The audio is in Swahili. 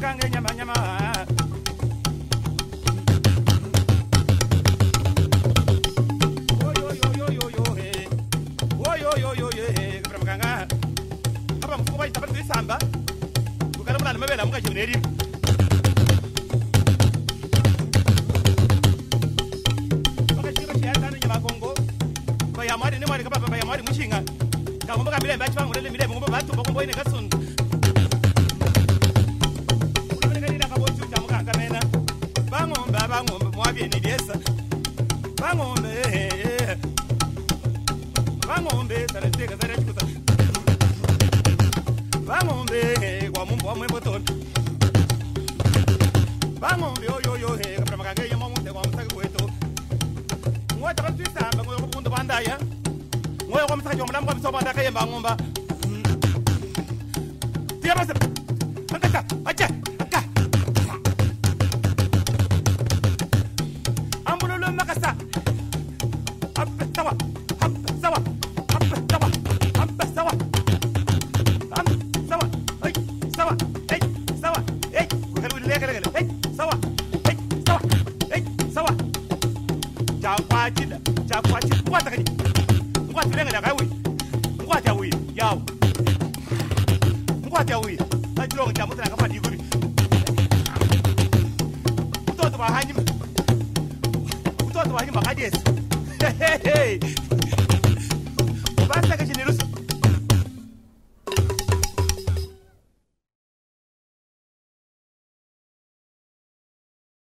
Pramakanga nyama nyama. Pramakanga. Apa mfuko ita pada samba. Bukan mana mabela muka juneri. Maka sih masih ada nyama Congo. Bayar mari ni mari kapapa bayar mari mushinga. Kamu bukan bilang baca bang, udah bilang mau bantu, mau boy negasun. Udah kan ini kamu cuci kamu kan karena bangun, bangun, mau biar ini biasa. Bangun be, tarik tiga tarik cukup. Bangun be, gua mau betul. Bangun be, yo, he, kerana makan gaya mau tak gue itu. Gua tak bisa, bangun aku pun tu pandai ya. Moi comme ça je me lance comme ça pendant que bangun ba. Dia masuk. Angkat. Aja. Angkat. Ambulul makasa. Apa sawa. Sawa. Sawa. Sawa. Sawa. Hey, sawa. Hey, sawa. Hey, ku kalau lele. Hey, sawa. Hey, sawa. Hey, sawa. Jakwati. Kuat kali. Ngwati lenga dakawi. Ngwati awi. Yao. Ngwati awi. Ajiro njamu tana kafa diguri. Utoto bahanyima kadies. Hey. Basta que generoso.